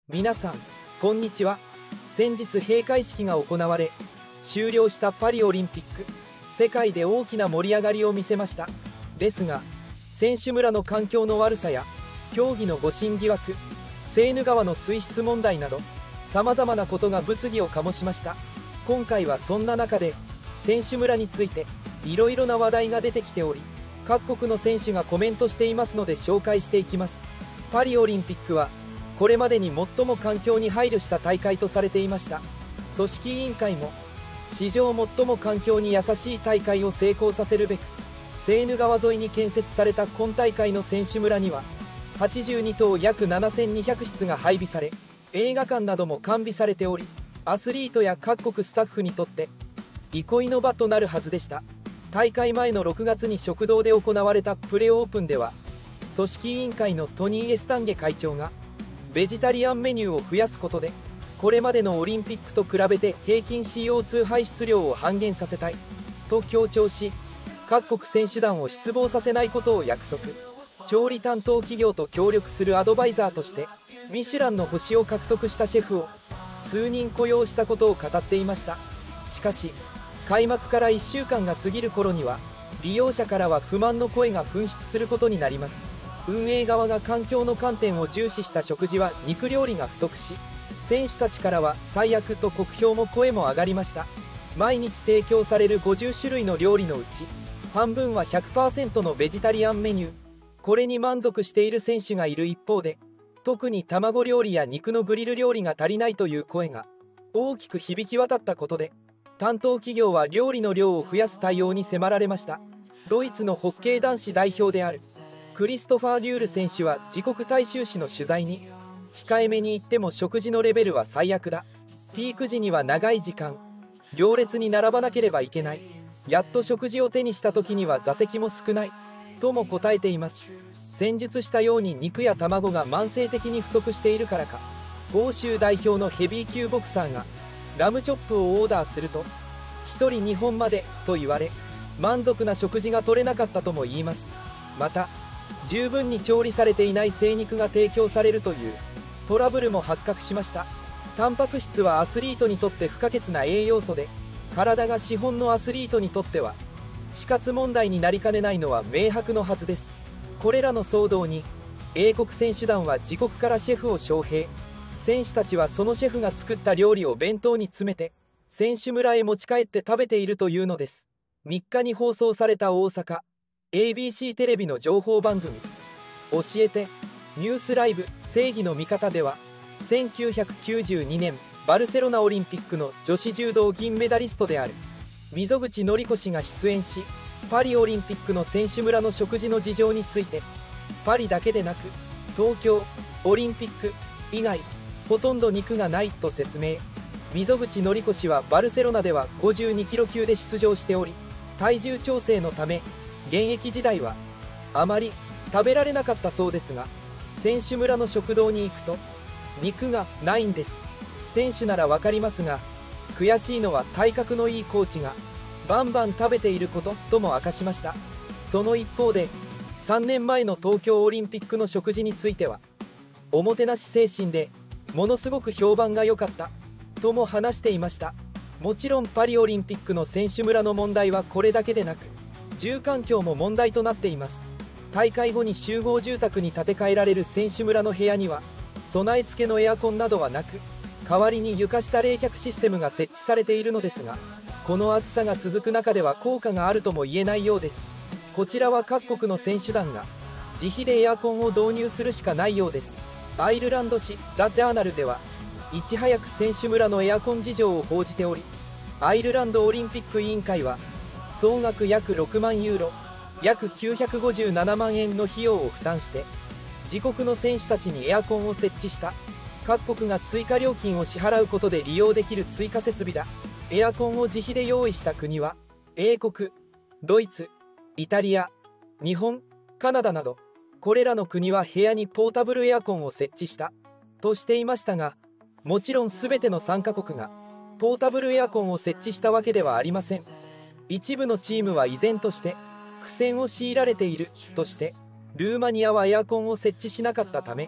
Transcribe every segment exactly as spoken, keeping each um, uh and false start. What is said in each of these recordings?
皆さんこんにちは。先日閉会式が行われ終了したパリオリンピック、世界で大きな盛り上がりを見せました。ですが選手村の環境の悪さや競技の誤審疑惑、セーヌ川の水質問題などさまざまなことが物議を醸しました。今回はそんな中で選手村についていろいろな話題が出てきており、各国の選手がコメントしていますので紹介していきます。パリオリンピックはこれまでに最も環境に配慮した大会とされていました。組織委員会も史上最も環境に優しい大会を成功させるべく、セーヌ川沿いに建設された今大会の選手村にははちじゅうにとう約ななせんにひゃくしつが配備され、映画館なども完備されており、アスリートや各国スタッフにとって憩いの場となるはずでした。大会前のろくがつに食堂で行われたプレオープンでは、組織委員会のトニー・エスタンゲ会長がベジタリアンメニューを増やすことでこれまでのオリンピックと比べて平均 シーオーツー 排出量を半減させたいと強調し、各国選手団を失望させないことを約束。調理担当企業と協力するアドバイザーとしてミシュランの星を獲得したシェフを数人雇用したことを語っていました。しかし開幕からいっしゅうかんが過ぎる頃には利用者からは不満の声が噴出することになります。運営側が環境の観点を重視した食事は肉料理が不足し、選手たちからは最悪と酷評も声も上がりました。毎日提供されるごじゅっしゅるいの料理のうち半分は ひゃくパーセント のベジタリアンメニュー。これに満足している選手がいる一方で、特に卵料理や肉のグリル料理が足りないという声が大きく響き渡ったことで、担当企業は料理の量を増やす対応に迫られました。ドイツのホッケー男子代表であるクリストファー・デュール選手は自国大衆紙の取材に、控えめに言っても食事のレベルは最悪だ、ピーク時には長い時間行列に並ばなければいけない、やっと食事を手にした時には座席も少ないとも答えています。先述したように肉や卵が慢性的に不足しているからか、欧州代表のヘビー級ボクサーがラムチョップをオーダーするとひとりにほんまでと言われ、満足な食事が取れなかったとも言います。また十分に調理されていない精肉が提供されるというトラブルも発覚しました。タンパク質はアスリートにとって不可欠な栄養素で、体が資本のアスリートにとっては死活問題になりかねないのは明白のはずです。これらの騒動に英国選手団は自国からシェフを招聘。選手たちはそのシェフが作った料理を弁当に詰めて選手村へ持ち帰って食べているというのです。みっかに放送された大阪 エービーシー テレビの情報番組教えてニュースライブ正義の味方では、せんきゅうひゃくきゅうじゅうにねんバルセロナオリンピックの女子柔道銀メダリストである溝口紀子氏が出演し、パリオリンピックの選手村の食事の事情について、パリだけでなく東京オリンピック以外ほとんど肉がないと説明。溝口紀子氏はバルセロナではごじゅうにキロ級で出場しており、体重調整のため現役時代はあまり食べられなかったそうですが、選手村の食堂に行くと肉がないんです。選手なら分かりますが、悔しいのは体格のいいコーチがバンバン食べていることとも明かしました。その一方でさんねんまえの東京オリンピックの食事については、おもてなし精神でものすごく評判が良かったとも話していました。もちろんパリオリンピックの選手村の問題はこれだけでなく、住環境も問題となっています。大会後に集合住宅に建て替えられる選手村の部屋には備え付けのエアコンなどはなく、代わりに床下冷却システムが設置されているのですが、この暑さが続く中では効果があるとも言えないようです。こちらは各国の選手団が自費でエアコンを導入するしかないようです。アイルランド紙ザ・ジャーナルではいち早く選手村のエアコン事情を報じており、アイルランドオリンピック委員会は総額約ろくまんユーロ約きゅうひゃくごじゅうななまんえんの費用を負担して自国の選手たちにエアコンを設置した。各国が追加料金を支払うことで利用できる追加設備だ。エアコンを自費で用意した国は英国、ドイツ、イタリア、日本、カナダなど、これらの国は部屋にポータブルエアコンを設置したとしていましたが、もちろん全ての参加国がポータブルエアコンを設置したわけではありません。一部のチームは依然として苦戦を強いられているとして、ルーマニアはエアコンを設置しなかったため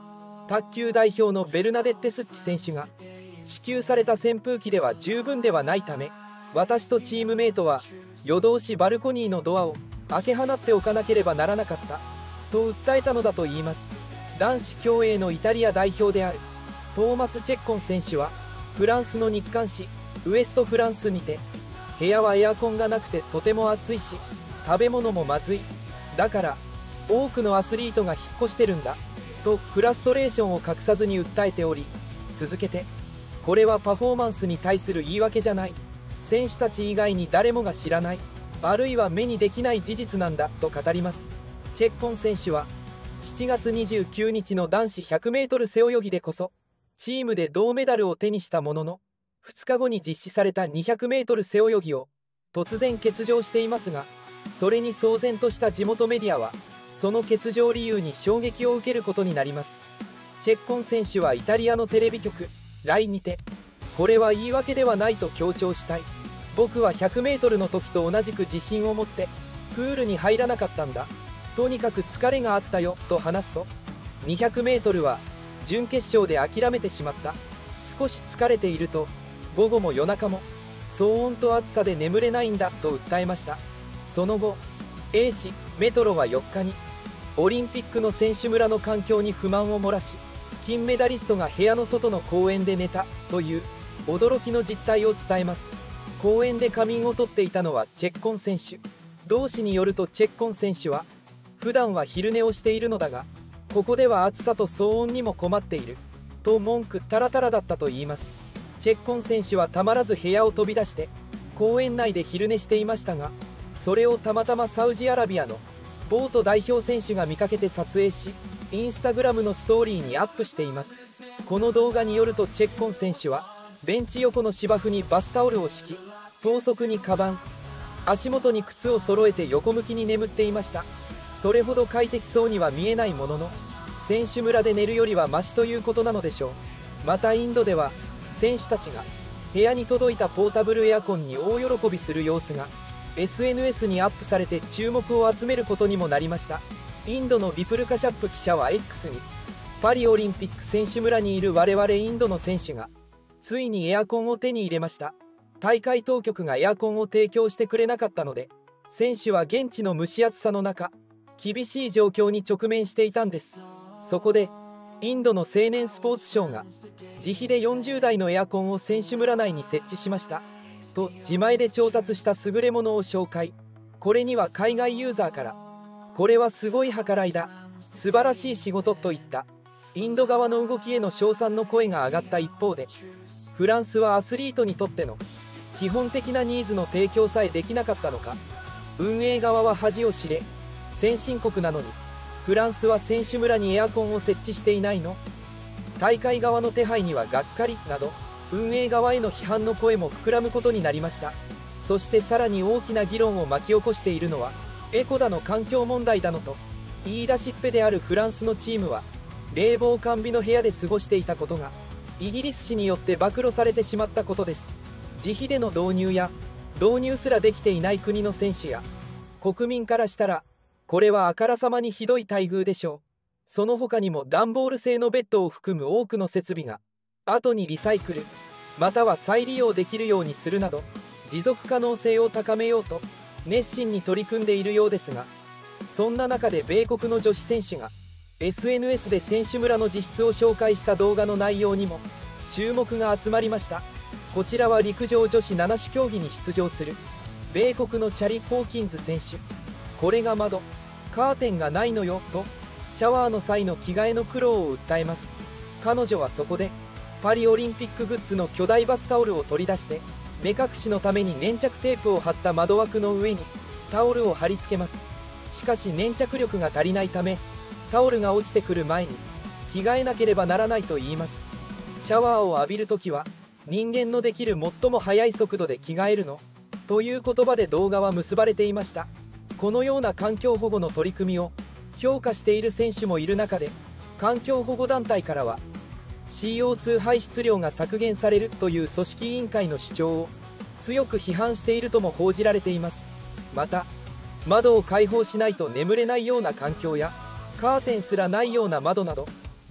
卓球代表のベルナデッテ・スッチ選手が支給された扇風機では十分ではないため、私とチームメイトは夜通しバルコニーのドアを開け放っておかなければならなかったと訴えたのだといいます。男子競泳のイタリア代表であるトーマス・チェッコン選手はフランスの日刊紙ウエストフランスにて、部屋はエアコンがなくてとても暑いし食べ物もまずい、だから多くのアスリートが引っ越してるんだとフラストレーションを隠さずに訴えており、続けて、これはパフォーマンスに対する言い訳じゃない、選手たち以外に誰もが知らない、あるいは目にできない事実なんだと語ります。チェッコン選手はしちがつにじゅうくにちの男子 ひゃくメートル 背泳ぎでこそチームで銅メダルを手にしたものの、ふつかごに実施された にひゃくメートル 背泳ぎを突然欠場していますが、それに騒然とした地元メディアはその欠場理由に衝撃を受けることになります。チェッコン選手はイタリアのテレビ局ライにて、これは言い訳ではないと強調したい、僕は ひゃくメートル の時と同じく自信を持ってプールに入らなかったんだ、とにかく疲れがあったよと話すと、 にひゃくメートル は準決勝で諦めてしまった、少し疲れていると午後も夜中も騒音と暑さで眠れないんだと訴えました。その後 A 紙メトロはよっかにオリンピックの選手村の環境に不満を漏らし、金メダリストが部屋の外の公園で寝たという驚きの実態を伝えます。公園で仮眠をとっていたのはチェッコン選手。同誌によるとチェッコン選手は普段は昼寝をしているのだが、ここでは暑さと騒音にも困っていると文句たらたらだったといいます。チェッコン選手はたまらず部屋を飛び出して公園内で昼寝していましたが、それをたまたまサウジアラビアのボート代表選手が見かけて撮影し、インスタグラムのストーリーにアップしています。この動画によるとチェッコン選手はベンチ横の芝生にバスタオルを敷き、等速にカバン、足元に靴を揃えて横向きに眠っていました。それほど快適そうには見えないものの、選手村で寝るよりはマシということなのでしょう。またインドでは選手たちが部屋に届いたポータブルエアコンに大喜びする様子が エスエヌエス にアップされて注目を集めることにもなりました。インドのビプルカシャップ記者は X に、パリオリンピック選手村にいる我々インドの選手がついにエアコンを手に入れました。大会当局がエアコンを提供してくれなかったので、選手は現地の蒸し暑さの中厳しい状況に直面していたんです。そこでインドの青年スポーツ省が自費でよんじゅうだいのエアコンを選手村内に設置しましたと自前で調達した優れものを紹介。これには海外ユーザーから、これはすごい計らいだ、素晴らしい仕事といったインド側の動きへの称賛の声が上がった一方で、フランスはアスリートにとっての基本的なニーズの提供さえできなかったのか、運営側は恥を知れ、先進国なのにフランスは選手村にエアコンを設置していないの、大会側の手配にはがっかりなど運営側への批判の声も膨らむことになりました。そしてさらに大きな議論を巻き起こしているのはエコだの環境問題だのと言い出しっぺであるフランスのチームは冷房完備の部屋で過ごしていたことがイギリス紙によって暴露されてしまったことです。自費での導入や導入すらできていない国の選手や国民からしたら、これはあからさまにひどい待遇でしょう。その他にも段ボール製のベッドを含む多くの設備が後にリサイクルまたは再利用できるようにするなど持続可能性を高めようと熱心に取り組んでいるようですが、そんな中で米国の女子選手が エスエヌエス で選手村の自室を紹介した動画の内容にも注目が集まりました。こちらは陸上女子なな種競技に出場する米国のチャリ・ホーキンズ選手。これが窓カーテンがないのよとシャワーの際の着替えの苦労を訴えます。彼女はそこでパリオリンピックグッズの巨大バスタオルを取り出して目隠しのために粘着テープを貼った窓枠の上にタオルを貼り付けます。しかし粘着力が足りないためタオルが落ちてくる前に着替えなければならないと言います。シャワーを浴びるときは人間のできる最も速い速度で着替えるのという言葉で動画は結ばれていました。このような環境保護の取り組みを評価している選手もいる中で、環境保護団体からは シーオーツー 排出量が削減されるという組織委員会の主張を強く批判しているとも報じられています。また窓を開放しないと眠れないような環境やカーテンすらないような窓など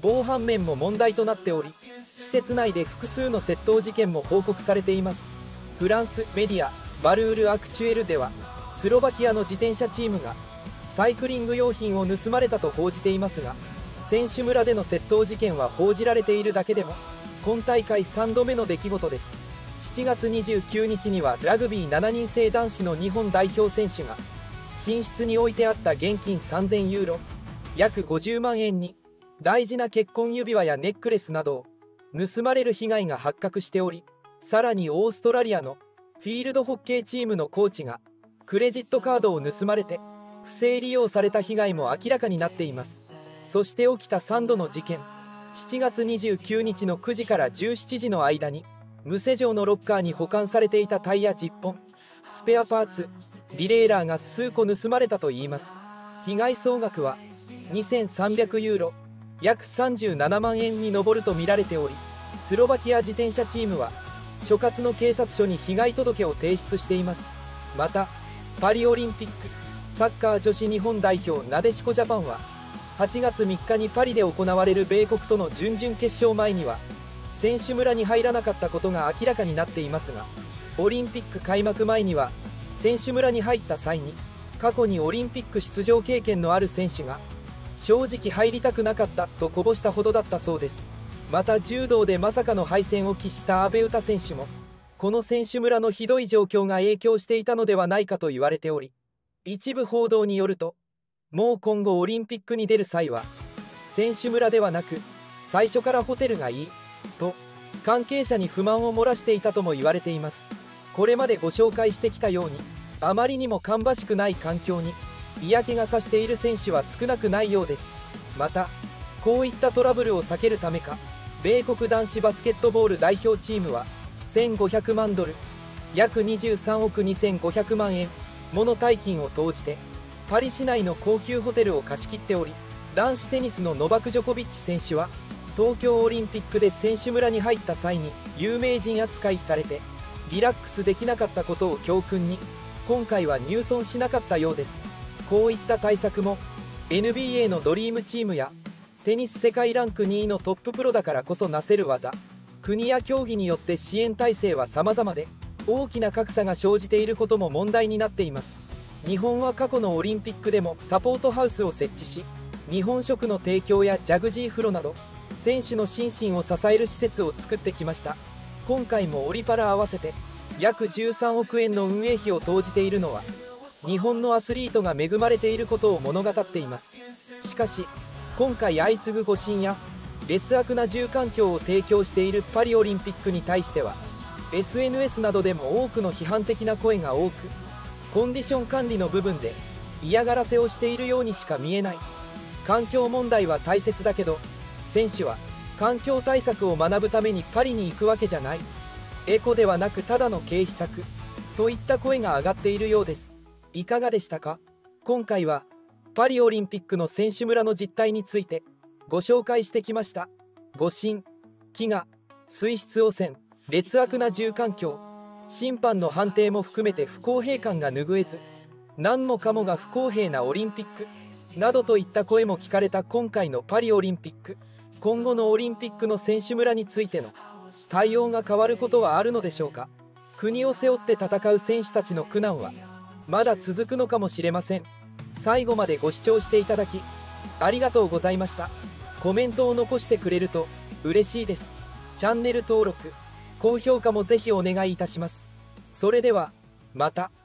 防犯面も問題となっており、施設内で複数の窃盗事件も報告されています。フランスメディアバルール・アクチュエルでは、スロバキアの自転車チームがサイクリング用品を盗まれたと報じていますが、選手村での窃盗事件は報じられているだけでも今大会さんどめの出来事です。しちがつにじゅうくにちにはラグビーしちにん制男子の日本代表選手が寝室に置いてあった現金さんぜんユーロ約ごじゅうまんえんに大事な結婚指輪やネックレスなどを盗まれる被害が発覚しており、さらにオーストラリアのフィールドホッケーチームのコーチがクレジットカードを盗まれて不正利用された被害も明らかになっています。そして起きたさんどの事件、しちがつにじゅうくにちのくじからじゅうしちじの間に無施錠のロッカーに保管されていたタイヤじゅっぽん、スペアパーツ、ディレイラーが数個盗まれたといいます。被害総額はにせんさんびゃくユーロ約さんじゅうななまんえんに上るとみられており、スロバキア自転車チームは所轄の警察署に被害届を提出しています。またパリオリンピックサッカー女子日本代表なでしこジャパンははちがつみっかにパリで行われる米国との準々決勝前には選手村に入らなかったことが明らかになっていますが、オリンピック開幕前には選手村に入った際に過去にオリンピック出場経験のある選手が正直入りたくなかったとこぼしたほどだったそうです。また柔道でまさかの敗戦を喫した阿部詩選手もこの選手村のひどい状況が影響していたのではないかと言われており、一部報道によるともう今後オリンピックに出る際は選手村ではなく最初からホテルがいいと関係者に不満を漏らしていたとも言われています。これまでご紹介してきたようにあまりにも芳しくない環境に嫌気がさしている選手は少なくないようです。またこういったトラブルを避けるためか、米国男子バスケットボール代表チームはせんごひゃくまんドル約にじゅうさんおくにせんごひゃくまんえんもの大金を投じてパリ市内の高級ホテルを貸し切っており、男子テニスのノバク・ジョコビッチ選手は東京オリンピックで選手村に入った際に有名人扱いされてリラックスできなかったことを教訓に今回は入村しなかったようです。こういった対策も エヌビーエー のドリームチームやテニス世界ランクにいのトッププロだからこそなせる技、国や競技によって支援体制は様々で大きな格差が生じていることも問題になっています。日本は過去のオリンピックでもサポートハウスを設置し、日本食の提供やジャグジー風呂など選手の心身を支える施設を作ってきました。今回もオリパラ合わせて約じゅうさんおくえんの運営費を投じているのは日本のアスリートが恵まれていることを物語っています。しかし今回相次ぐ誤審や劣悪な住環境を提供しているパリオリンピックに対しては エスエヌエス などでも多くの批判的な声が多く、コンディション管理の部分で嫌がらせをしているようにしか見えない。環境問題は大切だけど選手は環境対策を学ぶためにパリに行くわけじゃない、エコではなくただの経費策といった声が上がっているようです。いかがでしたか？今回はパリオリンピックの選手村の実態についてご紹介してきました。誤審、飢餓、水質汚染、劣悪な住環境、審判の判定も含めて不公平感が拭えず、何もかもが不公平なオリンピックなどといった声も聞かれた今回のパリオリンピック。今後のオリンピックの選手村についての対応が変わることはあるのでしょうか？国を背負って戦う選手たちの苦難はまだ続くのかもしれません。最後までご視聴していただきありがとうございました。コメントを残してくれると嬉しいです。チャンネル登録、高評価もぜひお願いいたします。それではまた。